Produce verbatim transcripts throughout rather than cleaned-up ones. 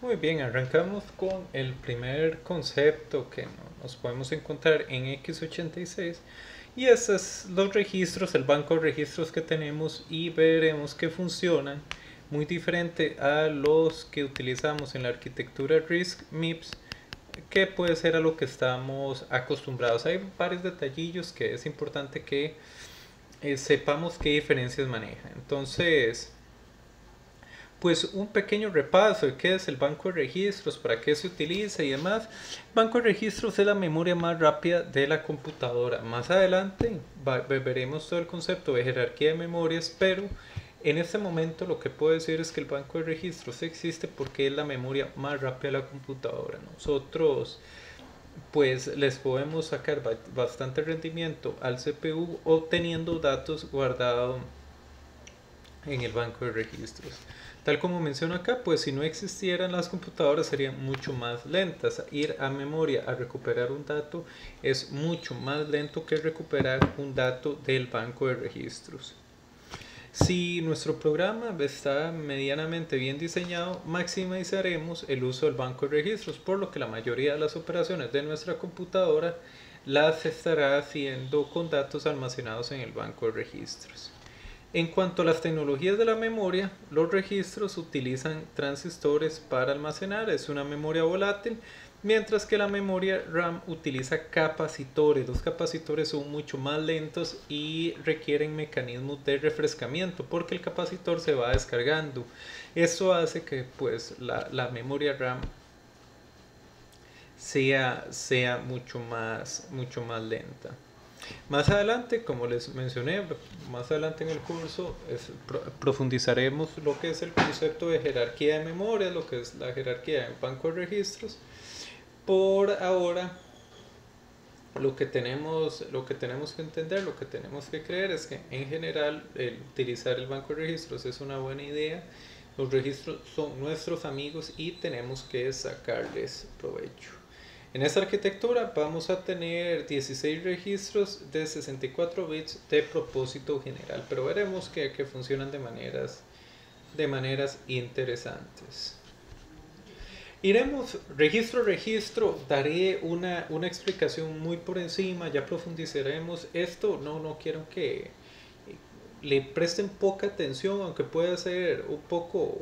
Muy bien, arrancamos con el primer concepto que no- nos podemos encontrar en equis ochenta y seis y estos son los registros, el banco de registros que tenemos y veremos que funcionan muy diferente a los que utilizamos en la arquitectura RISC MIPS, que puede ser a lo que estamos acostumbrados. Hay varios detallillos que es importante que eh, sepamos qué diferencias maneja. Entonces, pues un pequeño repaso de qué es el banco de registros, para qué se utiliza y demás. El banco de registros es la memoria más rápida de la computadora. Más adelante veremos todo el concepto de jerarquía de memorias, pero en este momento lo que puedo decir es que el banco de registros existe porque es la memoria más rápida de la computadora. Nosotros pues les podemos sacar bastante rendimiento al C P U obteniendo datos guardados en el banco de registros. Tal como menciono acá, pues si no existieran las computadoras serían mucho más lentas. Ir a memoria a recuperar un dato es mucho más lento que recuperar un dato del banco de registros. Si nuestro programa está medianamente bien diseñado, maximizaremos el uso del banco de registros, por lo que la mayoría de las operaciones de nuestra computadora las estará haciendo con datos almacenados en el banco de registros. En cuanto a las tecnologías de la memoria, los registros utilizan transistores para almacenar, es una memoria volátil, mientras que la memoria RAM utiliza capacitores. Los capacitores son mucho más lentos y requieren mecanismos de refrescamiento porque el capacitor se va descargando. Esto hace que pues la, la memoria RAM sea, sea mucho, más, mucho más lenta. Más adelante, como les mencioné, más adelante en el curso es, pro, profundizaremos lo que es el concepto de jerarquía de memoria, lo que es la jerarquía en banco de registros. Por ahora, lo que tenemos, lo que tenemos que entender, lo que tenemos que creer es que en general el utilizar el banco de registros es una buena idea. Los registros son nuestros amigos y tenemos que sacarles provecho. En esta arquitectura vamos a tener dieciséis registros de sesenta y cuatro bits de propósito general, pero veremos que, que funcionan de maneras, de maneras interesantes. Iremos registro a registro, daré una, una explicación muy por encima, ya profundizaremos esto. No, no quiero que le presten poca atención, aunque pueda ser un poco,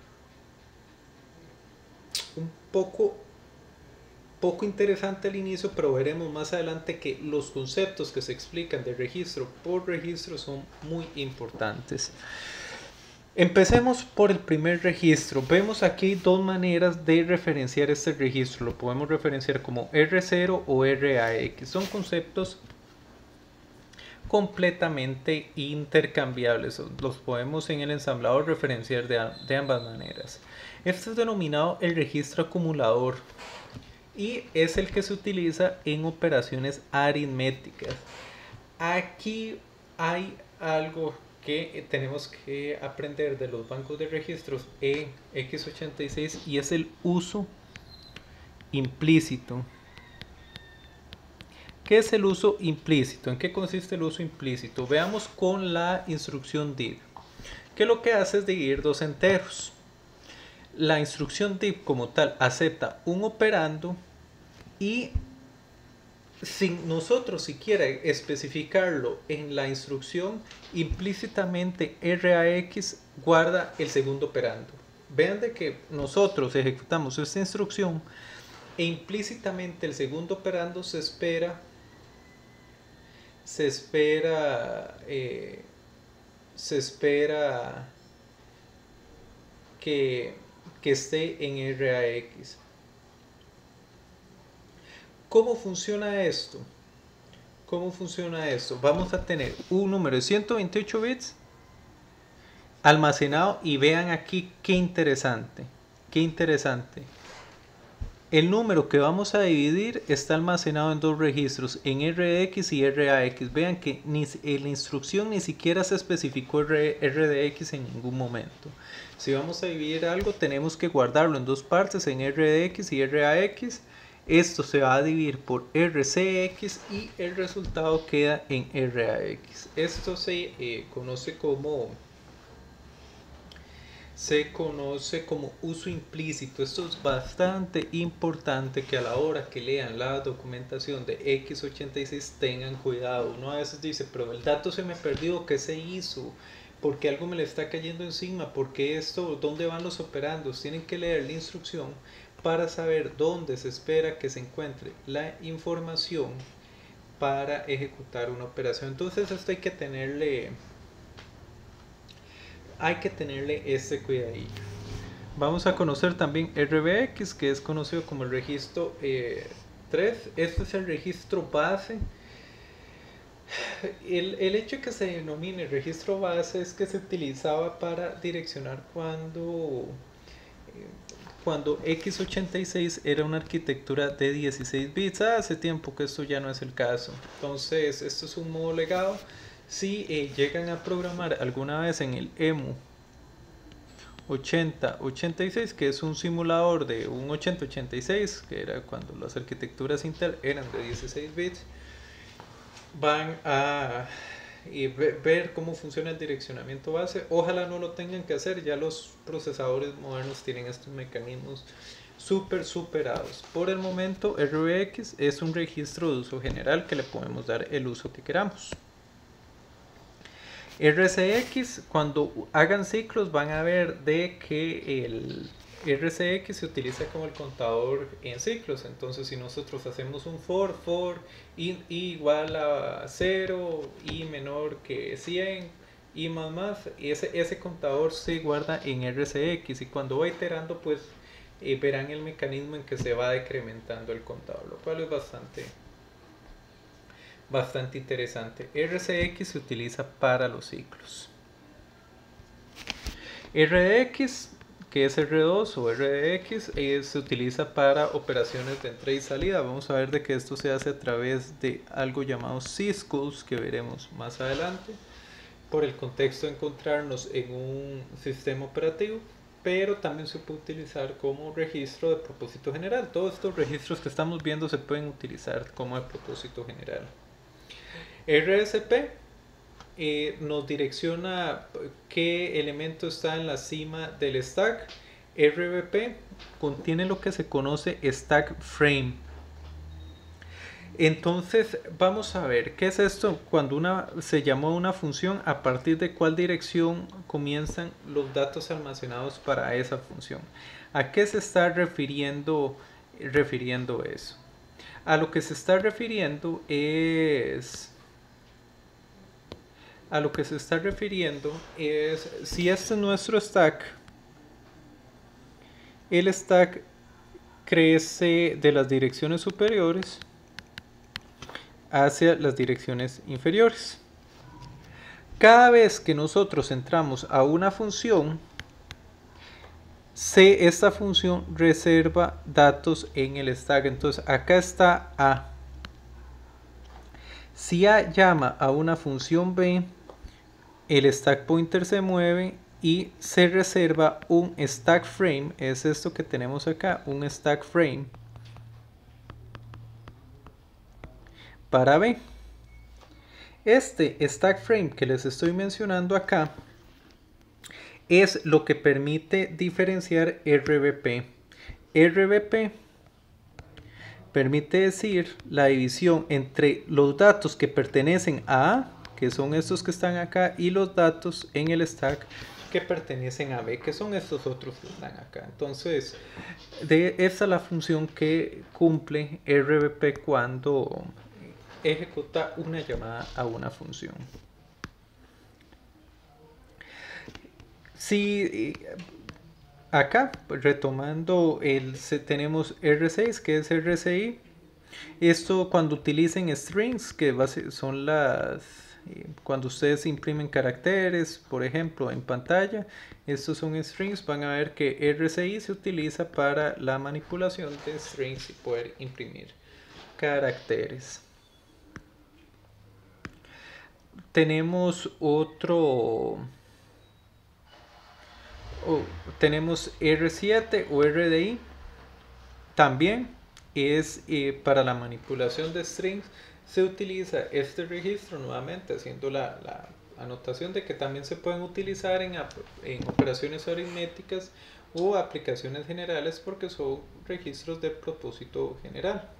un poco poco interesante al inicio, pero veremos más adelante que los conceptos que se explican de registro por registro son muy importantes. Empecemos por el primer registro. Vemos aquí dos maneras de referenciar este registro. Lo podemos referenciar como R cero o R A X. Son conceptos completamente intercambiables. Los podemos en el ensamblador referenciar de, de ambas maneras. Este es denominado el registro acumulador y es el que se utiliza en operaciones aritméticas. Aquí hay algo que tenemos que aprender de los bancos de registros en equis ochenta y seis y es el uso implícito. ¿Qué es el uso implícito? ¿En qué consiste el uso implícito? Veamos con la instrucción div, que lo que hace es dividir dos enteros. La instrucción div como tal acepta un operando y sin nosotros siquiera especificarlo en la instrucción, implícitamente R A X guarda el segundo operando. Vean de que nosotros ejecutamos esta instrucción e implícitamente el segundo operando se espera se espera eh, se espera que, que esté en R A X. ¿Cómo funciona esto? ¿Cómo funciona esto? Vamos a tener un número de ciento veintiocho bits almacenado y vean aquí qué interesante, qué interesante. El número que vamos a dividir está almacenado en dos registros, en R X y R A X. Vean que ni, en la instrucción ni siquiera se especificó R D X en ningún momento. Si vamos a dividir algo, tenemos que guardarlo en dos partes, en R D X y R A X. Esto se va a dividir por R C X y el resultado queda en R A X. Esto se eh, conoce como se conoce como uso implícito. Esto es bastante importante que a la hora que lean la documentación de equis ochenta y seis tengan cuidado. Uno a veces dice, pero el dato se me perdió, ¿qué se hizo? ¿Por qué algo me le está cayendo encima? ¿Por qué esto? ¿Dónde van los operandos? Tienen que leer la instrucción para saber dónde se espera que se encuentre la información para ejecutar una operación. Entonces esto hay que tenerle hay que tenerle este cuidadillo. Vamos a conocer también R B X, que es conocido como el registro eh, tres. Este es el registro base. El, el hecho de que se denomine registro base es que se utilizaba para direccionar cuando cuando equis ochenta y seis era una arquitectura de dieciséis bits. Ah, hace tiempo que esto ya no es el caso. Entonces, esto es un modo legado. Si eh, llegan a programar alguna vez en el EMU ochenta ochenta y seis, que es un simulador de un ochenta ochenta y seis, que era cuando las arquitecturas Intel eran de dieciséis bits, van a y ver cómo funciona el direccionamiento base. Ojalá no lo tengan que hacer, ya los procesadores modernos tienen estos mecanismos súper superados. Por el momento R B X es un registro de uso general que le podemos dar el uso que queramos. R C X, cuando hagan ciclos van a ver de que el R C X se utiliza como el contador en ciclos. Entonces si nosotros hacemos un for, for i, i igual a cero, i menor que cien, i más más, ese, ese contador se guarda en R C X, y cuando va iterando pues eh, verán el mecanismo en que se va decrementando el contador, lo cual es bastante bastante interesante. R C X se utiliza para los ciclos. R D X, que es R dos o R D X, eh, se utiliza para operaciones de entrada y salida. Vamos a ver de que esto se hace a través de algo llamado syscalls, que veremos más adelante, por el contexto de encontrarnos en un sistema operativo, pero también se puede utilizar como registro de propósito general. Todos estos registros que estamos viendo se pueden utilizar como de propósito general. R S P eh, nos direcciona qué elemento está en la cima del stack. R B P contiene lo que se conoce stack frame. Entonces vamos a ver qué es esto cuando una se llamó una función, a partir de cuál dirección comienzan los datos almacenados para esa función. ¿A qué se está refiriendo, refiriendo eso? A lo que se está refiriendo es a lo que se está refiriendo es si este es nuestro stack, el stack crece de las direcciones superiores hacia las direcciones inferiores. Cada vez que nosotros entramos a una función, se, esta función reserva datos en el stack. Entonces acá está A. Si A llama a una función B, el stack pointer se mueve y se reserva un stack frame. Es esto que tenemos acá, un stack frame para B. Este stack frame que les estoy mencionando acá es lo que permite diferenciar R B P. R B P permite decir la división entre los datos que pertenecen a A, que son estos que están acá, y los datos en el stack que pertenecen a B, que son estos otros que están acá. Entonces, de, esa es la función que cumple R B P cuando ejecuta una llamada a una función. Si acá, pues, retomando, el, tenemos R seis, que es R C I. Esto cuando utilicen strings, que son las... cuando ustedes imprimen caracteres, por ejemplo, en pantalla, estos son strings, van a ver que R C I se utiliza para la manipulación de strings y poder imprimir caracteres. Tenemos otro... Oh, tenemos R siete o R D I, también es eh, para la manipulación de strings. Se utiliza este registro nuevamente haciendo la, la anotación de que también se pueden utilizar en, en operaciones aritméticas o aplicaciones generales porque son registros de propósito general.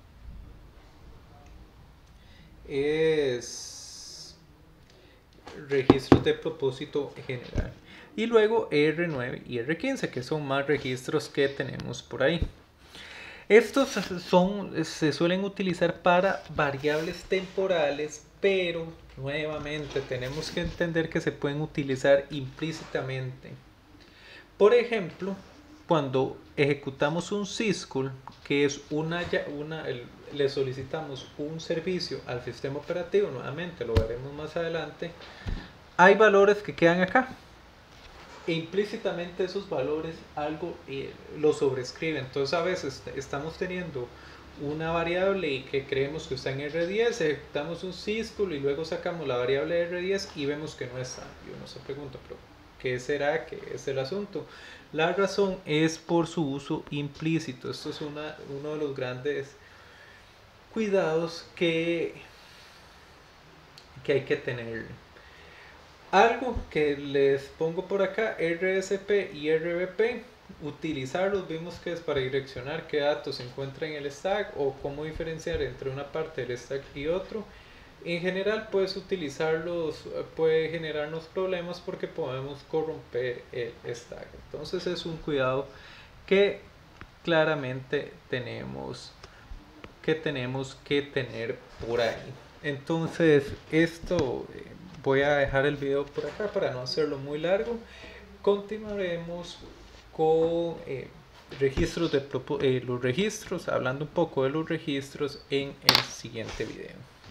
Es registros de propósito general. Y luego R nueve y R quince, que son más registros que tenemos por ahí. Estos son, se suelen utilizar para variables temporales, pero nuevamente tenemos que entender que se pueden utilizar implícitamente. Por ejemplo, cuando ejecutamos un syscall, que es una, una el, le solicitamos un servicio al sistema operativo, nuevamente lo veremos más adelante, hay valores que quedan acá. E implícitamente esos valores algo eh, lo sobrescribe. Entonces a veces estamos teniendo una variable y que creemos que está en R diez, ejecutamos un syscall y luego sacamos la variable de R diez y vemos que no está. Y uno se pregunta, pero ¿qué será? ¿Qué es el asunto? La razón es por su uso implícito. Esto es una, uno de los grandes cuidados que, que hay que tener. Algo que les pongo por acá, R S P y R B P, utilizarlos, vimos que es para direccionar qué datos se encuentran en el stack o cómo diferenciar entre una parte del stack y otro. En general puedes utilizarlos, puede generarnos problemas porque podemos corromper el stack. Entonces es un cuidado que claramente tenemos que tenemos que tener por ahí. Entonces esto... voy a dejar el video por acá para no hacerlo muy largo. Continuaremos con eh, registros de eh, los registros, hablando un poco de los registros en el siguiente video.